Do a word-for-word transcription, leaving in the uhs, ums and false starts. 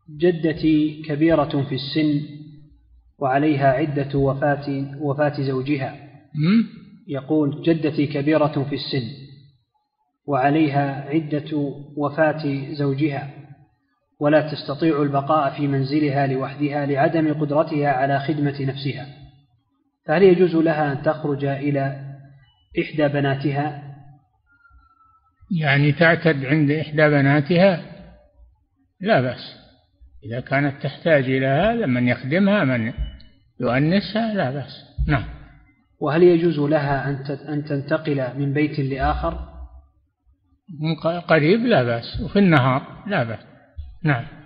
جدتي كبيرة في السن وعليها عدة وفاة وفاة زوجها. يقول جدتي كبيرة في السن وعليها عدة وفاة زوجها ولا تستطيع البقاء في منزلها لوحدها لعدم قدرتها على خدمة نفسها، فهل يجوز لها أن تخرج إلى إحدى بناتها؟ يعني تعتد عند إحدى بناتها؟ لا بأس، إذا كانت تحتاج إلى هذا من يخدمها من يؤنسها لا بأس. نعم. وهل يجوز لها أن تنتقل من بيت لآخر؟ قريب لا بأس، وفي النهار لا بأس. نعم.